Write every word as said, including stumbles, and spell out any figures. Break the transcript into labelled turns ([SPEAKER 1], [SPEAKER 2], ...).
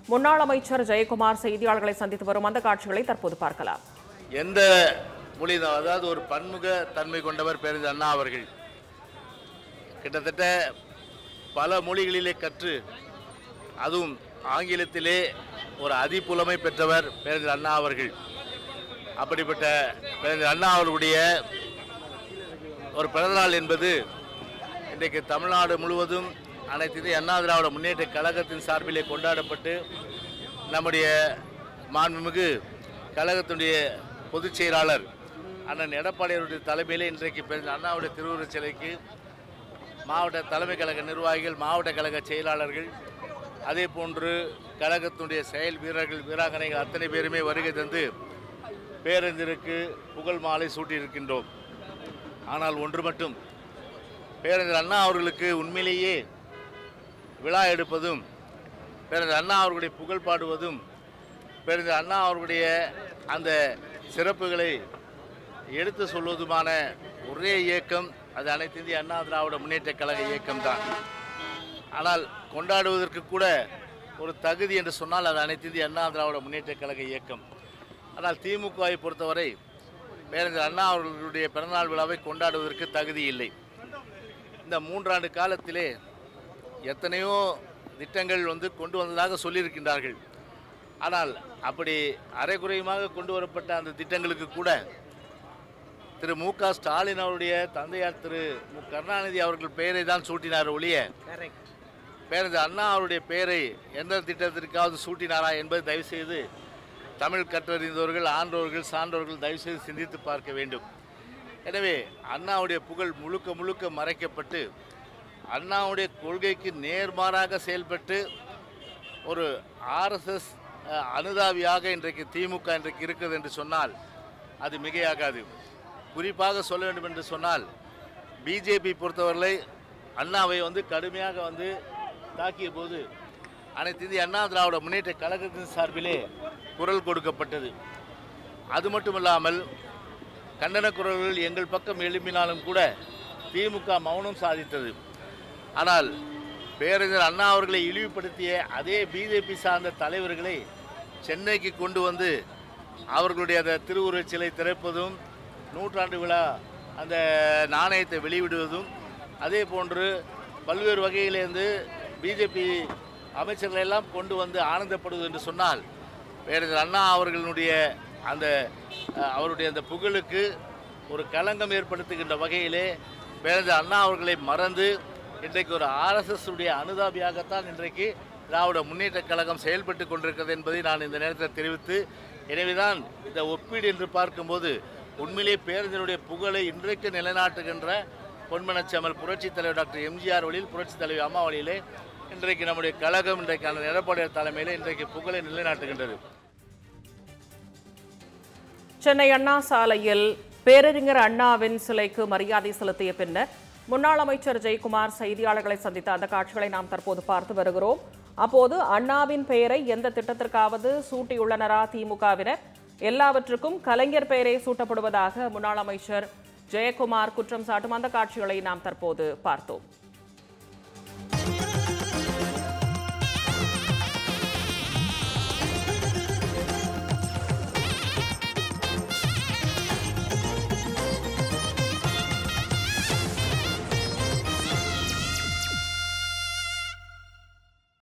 [SPEAKER 1] முன்னாள் அமைச்சர் ஜெயக்குமார் செய்தியாளர்களை சந்தித்து வரும் அந்த காட்சிகளை தற்போது பார்க்கலாம்.
[SPEAKER 2] எந்த மொழி அதாவது ஒரு பன்முக தன்மை கொண்டவர் பேரறிஞர் அண்ணா அவர்கள். கிட்டத்தட்ட பல மொழிகளிலே கற்று அதுவும் ஆங்கிலத்திலே ஒரு அதிபுலமை பெற்றவர் பேரறிஞர் அண்ணா அவர்கள். அப்படிப்பட்ட பேரறிஞர் அண்ணா அவர்களுடைய ஒரு பிறந்தநாள் என்பது இன்றைக்கு தமிழ்நாடு முழுவதும் அனைத்து இந்திய அண்ணா திராவிட முன்னேற்ற கழகத்தின் சார்பிலே கொண்டாடப்பட்டு நம்முடைய மாண்புமிகு கழகத்தினுடைய பொதுச் செயலாளர் அண்ணன் எடப்பாடியாருடைய தலைமையிலே இன்றைக்கு பேரறிஞர் அண்ணாவுடைய திருவுருவச் சிலைக்கு மாவட்ட தலைமை கழக நிர்வாகிகள், மாவட்ட கழக செயலாளர்கள், அதே போன்று கழகத்தினுடைய செயல் வீரர்கள், வீராங்கனைகள் அத்தனை பேருமே வருகை தந்து பேரறிஞருக்கு புகழ் மாலை சூட்டியிருக்கின்றோம். ஆனால் ஒன்று மட்டும், பேரறிஞர் அண்ணா அவர்களுக்கு உண்மையிலேயே விழா எடுப்பதும் பேரறிஞர் அண்ணா அவர்களுடைய புகழ் பாடுவதும் பேரறிஞர் அண்ணா அவர்களுடைய அந்த சிறப்புகளை எடுத்து சொல்வதுமான ஒரே இயக்கம் அது அனைத்து இந்திய அண்ணா திராவிட முன்னேற்ற கழக இயக்கம்தான். ஆனால் கொண்டாடுவதற்கு கூட ஒரு தகுதி என்று சொன்னால் அது அனைத்து இந்திய அண்ணா திராவிட முன்னேற்ற கழக இயக்கம். ஆனால் திமுகவை பொறுத்தவரை பேரறிஞர் அண்ணா அவர்களுடைய பிறந்தநாள் விழாவை கொண்டாடுவதற்கு தகுதி இல்லை. இந்த மூன்றாண்டு காலத்திலே எத்தனையோ திட்டங்கள் வந்து கொண்டு வந்ததாக சொல்லியிருக்கின்றார்கள். ஆனால் அப்படி அரைகுறையுமாக கொண்டு வரப்பட்ட அந்த திட்டங்களுக்கு கூட திரு மு க ஸ்டாலின் அவருடைய தந்தையார் திரு மு கருணாநிதி அவர்கள் பெயரை தான் சூட்டினார் ஒழிய பேரறிஞர் அண்ணா அவருடைய பெயரை எந்த திட்டத்திற்காவது சூட்டினாரா என்பது தயவுசெய்து தமிழ் கற்றறிந்தவர்கள், ஆன்றோர்கள், சான்றோர்கள் தயவுசெய்து சிந்தித்து பார்க்க வேண்டும். எனவே அண்ணாவுடைய புகழ் முழுக்க முழுக்க மறைக்கப்பட்டு அண்ணாவுடைய கொள்கைக்கு நேர்மாறாக செயல்பட்டு ஒரு ஆர்எஸ்எஸ் அனுதாபியாக இன்றைக்கு திமுக இன்றைக்கு இருக்கிறது என்று சொன்னால் அது மிகையாகாது. குறிப்பாக சொல்ல வேண்டும் என்று சொன்னால் பிஜேபி பொறுத்தவரை அண்ணாவை வந்து கடுமையாக வந்து தாக்கிய போது அனைத்து இந்திய அண்ணா திராவிட முன்னேற்ற கழகத்தின் சார்பிலே குரல் கொடுக்கப்பட்டது. அது மட்டுமில்லாமல் கண்டன குரல்கள் எங்கள் பக்கம் எழுப்பினாலும் கூட திமுக மௌனம் சாதித்தது. ஆனால் பேரறிஞர் அண்ணா அவர்களை இழிவுபடுத்திய அதே பிஜேபி சார்ந்த தலைவர்களை சென்னைக்கு கொண்டு வந்து அவர்களுடைய அந்த திருவுருவச் சிலை திறப்பதும், நூற்றாண்டு விழா அந்த நாணயத்தை வெளியிடுவதும், அதே போன்று பல்வேறு வகையிலேருந்து பிஜேபி அமைச்சர்கள் எல்லாம் கொண்டு வந்து ஆனந்தப்படுவது என்று சொன்னால் பேரறிஞர் அண்ணா அவர்களுடைய அந்த அவருடைய அந்த புகழுக்கு ஒரு களங்கம் ஏற்படுத்துகின்ற வகையிலே பேரறிஞர் அண்ணா அவர்களை மறந்து இன்றைக்கு ஒரு ஆர்எஸ்எஸ் உடைய அனுதாபியாகத்தான் இன்றைக்கு திராவிட முன்னேற்ற கழகம் செயல்பட்டு கொண்டிருக்கிறது என்பதை நான் இந்த நேரத்தில் தெரிவித்து, எனவேதான் இந்த ஒப்பீடு என்று பார்க்கும்போது உண்மையிலே பேரறிஞருடைய புகழை இன்றைக்கு நிலைநாட்டுகின்ற பொன்மனச்செம்மல் புரட்சித் தலைவர் டாக்டர் எம்ஜிஆர் வழியில், புரட்சித் தலைவர் அம்மா வழியிலே இன்றைக்கு நம்முடைய கழகம் இன்றைக்கு அந்த எடப்பாடியார் தலைமையில் இன்றைக்கு புகழை நிலைநாட்டுகின்றது.
[SPEAKER 1] சென்னை அண்ணா சாலையில் பேரறிஞர் அண்ணாவின் சிலைக்கு மரியாதை செலுத்திய பின்னர் முன்னாள் அமைச்சர் ஜெயக்குமார் செய்தியாளர்களை சந்தித்த அந்த காட்சிகளை நாம் தற்போது பார்த்து வருகிறோம். அப்போது அண்ணாவின் பெயரை எந்த திட்டத்திற்காவது சூட்டியுள்ளனரா திமுகவினர்? எல்லாவற்றுக்கும் கலைஞர் பெயரே சூட்டப்படுவதாக முன்னாள் அமைச்சர் ஜெயக்குமார் குற்றம் சாட்டும் அந்த காட்சிகளை நாம் தற்போது பார்த்தோம்.